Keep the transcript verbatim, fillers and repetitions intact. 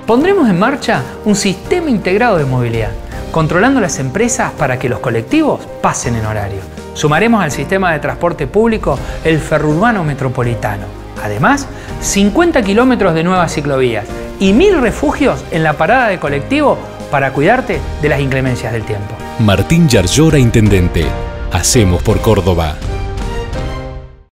Pondremos en marcha un sistema integrado de movilidad, controlando las empresas para que los colectivos pasen en horario. Sumaremos al sistema de transporte público el ferrourbano metropolitano. Además, cincuenta kilómetros de nuevas ciclovías y mil refugios en la parada de colectivo para cuidarte de las inclemencias del tiempo. Martín Yarlora, intendente. Hacemos por Córdoba.